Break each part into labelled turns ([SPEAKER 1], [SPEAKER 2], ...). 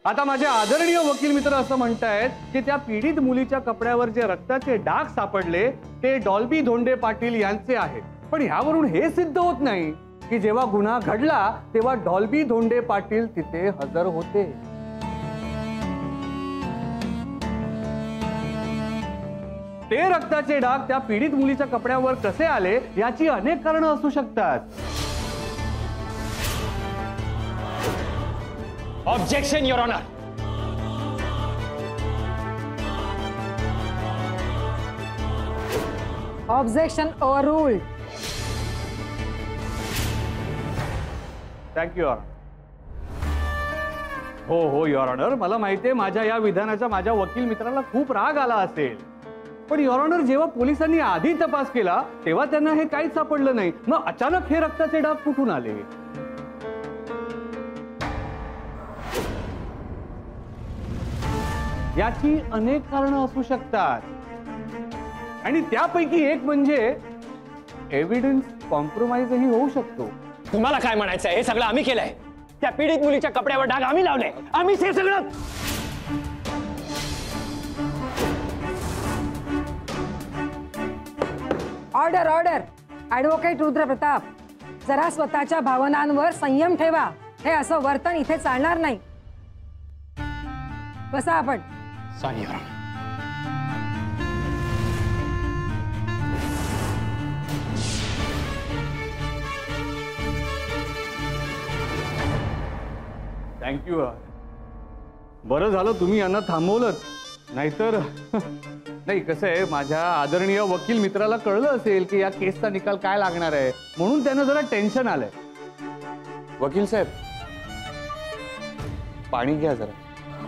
[SPEAKER 1] आता माझे आदरणीय वकील मित्र असं म्हणतायत की त्या पीडित मुलीच्या कपड्यावर जे रक्ताचे डाग सापडले ते डॉल्बी धोंडे पाटील यांचे आहेत. पण ह्यावरून हे सिद्ध होत नाही की जेव्हा गुन्हा घडला तेव्हा डॉल्बी धोंडे पाटील तिथे हजर होते. ते रक्ताचे डाग त्या पीडित मुलीच्या कपड्यावर कसे आले याची अनेक कारणं असू शकतात.
[SPEAKER 2] Objection your honour.
[SPEAKER 3] Objection overruled.
[SPEAKER 1] Thank you your. हो युअर ऑनर, मला माहितीये माझ्या या विधानाचा माझ्या वकील मित्राला खूप राग आला असेल. पण युअर ऑनर, जेव्हा पोलिसांनी आधी तपास केला तेव्हा त्यांना हे काहीच सापडलं नाही. मग अचानक हे रक्ताचे डाग कुठून आले? याची अनेक कारणं असू शकतात आणि त्यापैकी एक म्हणजे एव्हिडन्स कॉम्प्रोमाइजही होऊ शकतो.
[SPEAKER 2] तुम्हाला काय म्हणायचं हे सगळं आम्ही केलंय. त्या पीडित मुलीच्या कपड्यावर डाग आम्ही लावले. आम्हीच हे सगळं.
[SPEAKER 3] Order order. Advocate Rudra Pratap, जरा स्वतःच्या भावनांवर संयम ठेवा. हे असं वर्तन इथे चालणार नाही. बसा आपण.
[SPEAKER 2] Sorry your honour.
[SPEAKER 1] थँक्यू. बरं झालं तुम्ही यांना थांबवलं, नाहीतर नाही. कसं आहे, माझ्या आदरणीय वकील मित्राला कळलं असेल की या केसचा निकाल काय लागणार आहे, म्हणून त्यानं जरा टेन्शन आलंय.
[SPEAKER 4] वकील साहेब, पाणी घ्या जरा.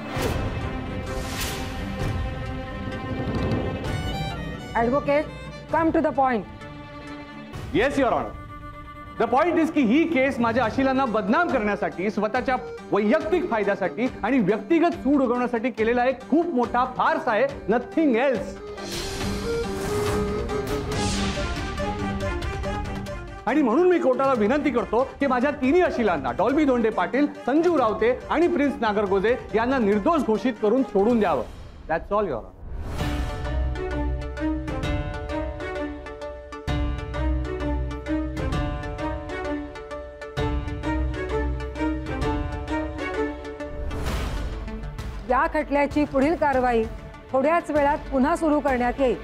[SPEAKER 3] Advocate, come to the point.
[SPEAKER 1] Yes your honour. The point is की ही केस माझ्या अशिलांना बदनाम करण्यासाठी, स्वतःच्या वैयक्तिक फायद्यासाठी आणि व्यक्तिगत सूड उगवण्यासाठी केलेला एक खूप मोठा फार्स आहे. Nothing else. आणि म्हणून मी कोर्टाला विनंती करतो की माझ्या तिन्ही अशिलांना, डॉल्बी धोंडे पाटील, संजू रावते आणि प्रिन्स नागरगोजे यांना निर्दोष घोषित करून सोडून द्यावं. That's all your honour.
[SPEAKER 3] या खटल्याची पुढील कारवाई थोड्याच वेळात पुन्हा सुरू करण्यात येईल.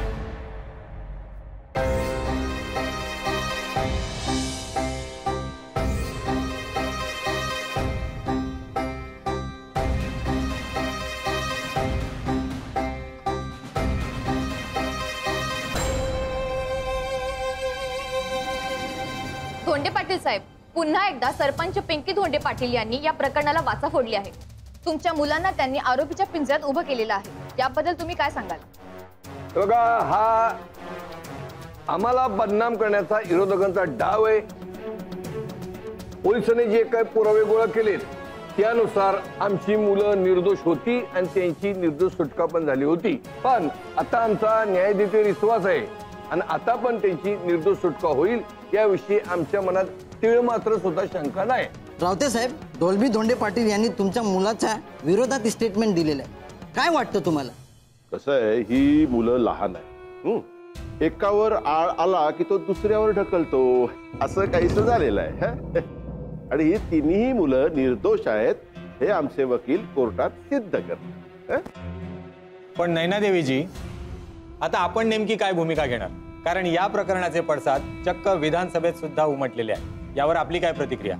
[SPEAKER 5] धोंडे पाटील साहेब, पुन्हा एकदा सरपंच पिंकी धोंडे पाटील यांनी या प्रकरणाला वाचा फोडली आहे. तुमच्या मुलांना त्यांनी आरोपीच्या पिंजऱ्यात उभं केलेलं आहे. याबद्दल तुम्ही काय सांगाल?
[SPEAKER 6] बघा, हा आम्हाला बदनाम करण्याचा विरोधकांचा डाव आहे. पोलिसांनी जे काही पुरावे गोळा केलेत त्यानुसार आमची मुलं निर्दोष होती आणि त्यांची निर्दोष सुटका पण झाली होती. पण आता आमचा न्यायाधीशावर विश्वास आहे आणि आता पण त्यांची निर्दोष सुटका होईल याविषयी आमच्या मनात तीळ मात्र सुद्धा शंका नाही.
[SPEAKER 7] रावते साहेब, डॉल्बी धोंडे पाटील यांनी तुमच्या मुलाच्या विरोधात स्टेटमेंट दिलेलं आहे. काय वाटतं तुम्हाला?
[SPEAKER 8] कसं आहे, ही मुलं लहान आहे. एकावर आळ आला की तो दुसऱ्यावर ढकलतो, असं काहीसं झालेलं आहे. आणि ही तिन्ही मुलं निर्दोष आहेत हे आमचे वकील कोर्टात सिद्ध करतात.
[SPEAKER 4] पण नैना देवीजी, आता आपण नेमकी काय भूमिका घेणार? कारण या प्रकरणाचे पडसाद चक्क विधानसभेत सुद्धा उमटलेले आहे. यावर आपली काय प्रतिक्रिया?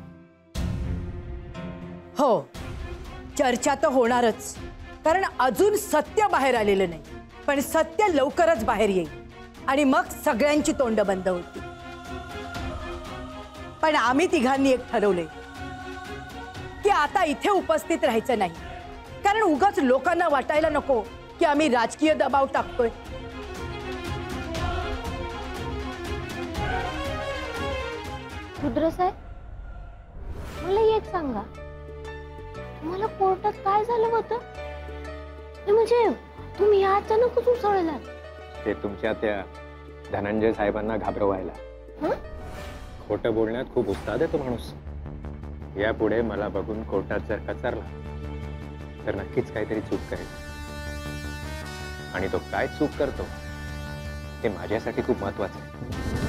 [SPEAKER 9] हो, चर्चा तर होणारच, कारण अजून सत्य बाहेर आलेलं नाही. पण सत्य लवकरच बाहेर येईल आणि मग सगळ्यांची तोंड बंद होतील. पण आम्ही तिघांनी एक ठरवले की आता इथे उपस्थित राहायचं नाही, कारण उगाच लोकांना वाटायला नको की आम्ही राजकीय दबाव टाकतोय.
[SPEAKER 5] रुद्र साहेब, मला एक सांगा, तुम्हाला कोर्टात काय झालं होतं? म्हणजे तुम्ही अचानकच उसळलात.
[SPEAKER 4] ते तुमच्या त्या धनंजय साहेबांना घाबरवायला. खोटं बोलण्यात खूप उस्ताद आहे तो माणूस. यापुढे मला बघून कोर्टात जर कचरला तर नक्कीच काहीतरी चूक करेल आणि तो काय चूक करतो ते माझ्यासाठी खूप महत्वाचं आहे.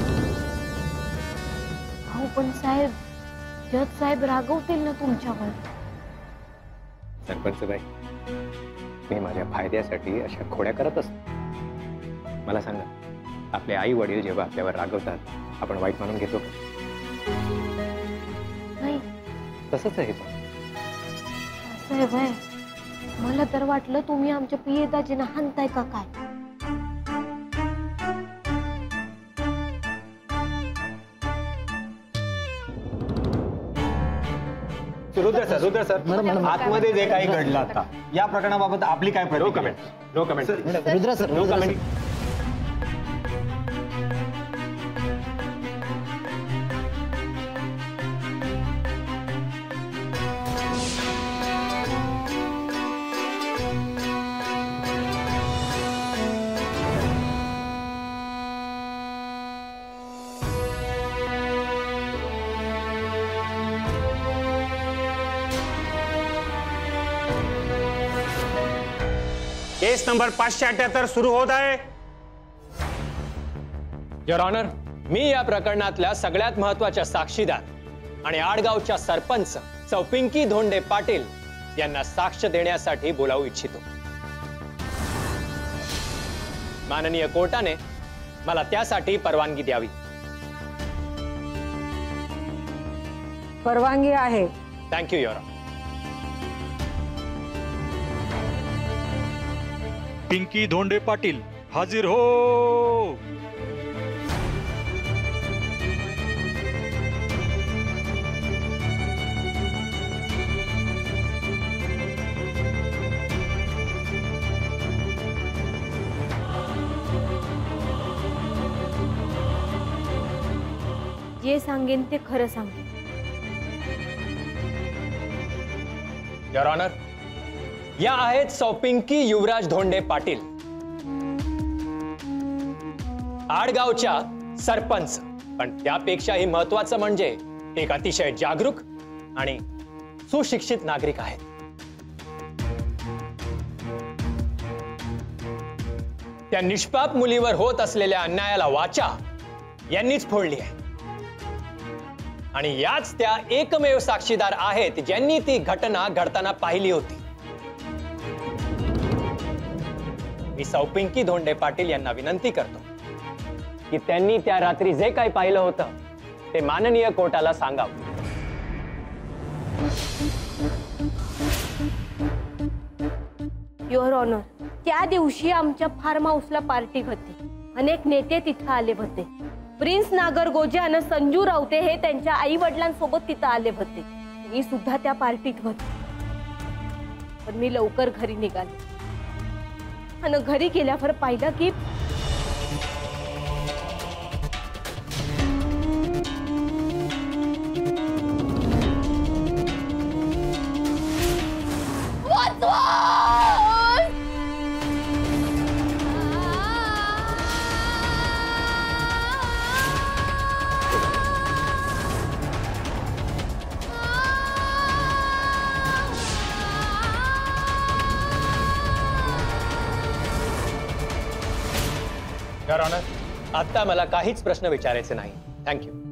[SPEAKER 10] अहो पण साहेब, जज साहेब रागवतील ना तुमच्यावर.
[SPEAKER 4] सरपंच बाई, मी माझ्या फायद्यासाठी अशा खोड्या करत असतो. मला सांगा, आपले आई वडील जेव्हा आपल्यावर रागवतात आपण वाईट मानून घेतो का?
[SPEAKER 10] नाही.
[SPEAKER 4] तसंच आहे पण.
[SPEAKER 10] साहेब आहे, मला तर वाटलं तुम्ही आमच्या पियेदाजींना हाणताय का काय.
[SPEAKER 4] रुद्र सर, आतमध्ये जे काही घडलं आता या प्रकरणाबाबत आपली काय प्रतिक्रिया? No comment.
[SPEAKER 7] Rudra sir,
[SPEAKER 4] no comment.
[SPEAKER 11] Case number 578 सुरू होत आहे.
[SPEAKER 2] युअर ऑनर, मी या प्रकरणातल्या सगळ्यात महत्वाच्या साक्षीदार आणि आडगावच्या सरपंच सौ पिंकी धोंडे पाटील यांना साक्ष देण्यासाठी बोलावू इच्छितो. माननीय कोर्टाने मला त्यासाठी परवानगी द्यावी.
[SPEAKER 3] परवानगी आहे.
[SPEAKER 2] Thank you your honour.
[SPEAKER 12] Pinky Dhonde Patil हाजीर हो.
[SPEAKER 10] जे सांगेन ते खरं सांगेन.
[SPEAKER 2] युअर ऑनर, या आहेत सौ पिंकी युवराज धोंडे पाटील, आडगावच्या सरपंच, पण त्यापेक्षाही महत्वाचं म्हणजे एक अतिशय जागरूक आणि सुशिक्षित नागरिक आहेत. त्या निष्पाप मुलीवर होत असलेल्या अन्यायाला वाचा यांनीच फोडली आहे आणि याच त्या एकमेव साक्षीदार आहेत ज्यांनी ती घटना घडताना पाहिली होती. मी सौ पिंकी धोंडे पाटील यांना विनंती करतो की त्यांनी त्या रात्री जे काही पाहिलं होतं ते माननीय कोर्टाला सांगावं.
[SPEAKER 10] युअर ऑनर, त्या दिवशी आमच्या फार्म हाऊसला पार्टी होती. अनेक नेते तिथं आले होते. प्रिन्स नागरगोजे आणि संजू राऊते हे त्यांच्या आई वडिलांसोबत तिथं आले होते. मी सुद्धा त्या पार्टीत होते. पण मी लवकर घरी निघाले आणि घरी गेल्यावर पाहिलं की
[SPEAKER 2] युअर ऑनर, आता मला काहीच प्रश्न विचारायचे नाही. थँक्यू.